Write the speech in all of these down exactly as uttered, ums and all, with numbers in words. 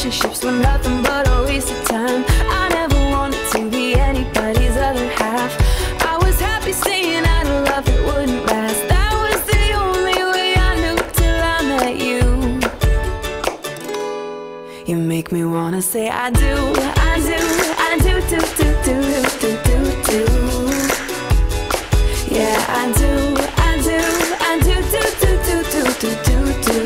relationships were nothing but a waste of time. I never wanted to be anybody's other half. I was happy staying out of love that wouldn't last. That was the only way I knew till I met you. You make me wanna say I do, I do, I do, do, do, do, do, do, do. Yeah, I do, I do, I do, do, do, do, do, do, do, do.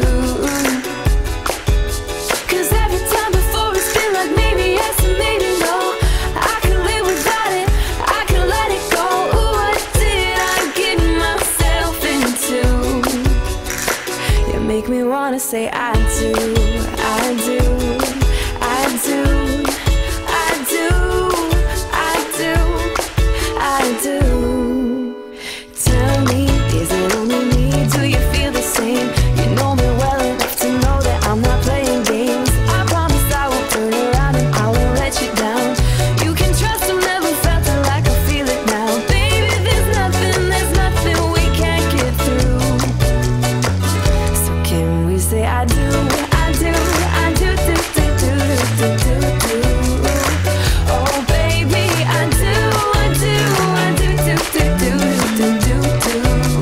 Cause every time before it's been like maybe yes and maybe no. I can live without it, I can let it go. Ooh, what did I get myself into? You make me wanna say I do, I do, I do, I do, I do, I do. Tell me, is it only me? Do you feel the same? You know me well enough to know that I'm not playing games. I promise I won't turn around and I won't let you down. You can trust I've never felt it like I feel it now. Baby, there's nothing, there's nothing we can't get through. So can we say I do, I do, I do, do, do, do, do, do, do. Oh baby, I do, I do, I do, do, do, do, do, do, do.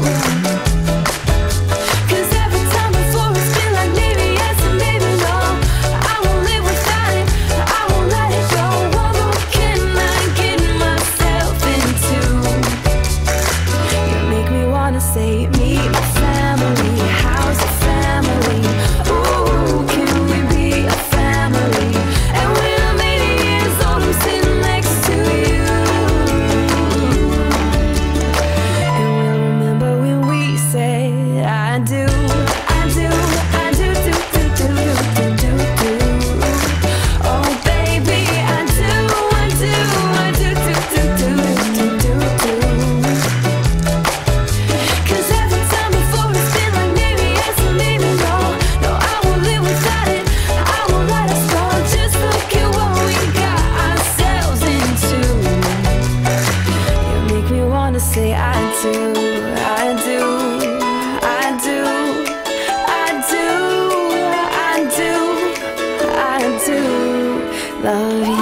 Cause every time before it's been like maybe yes and maybe no. I won't live without it, I won't let it go. What more can I get myself into? You make me wanna say meet my family, how's the family? Ooh, can we be a family? And when I'm eighty years old, I'm sitting next to you. And we'll remember when we said I do, I do, I do, do, do, do, do, do, do. Oh baby, I do, I do, I do, do, do, do, do, do, do. Cause every time before it's been like maybe yes and maybe no. No, I won't live without it, I won't let us go. Just look at what we got ourselves into. You make me wanna say I do, I do, I do, I do, I do, I do love you.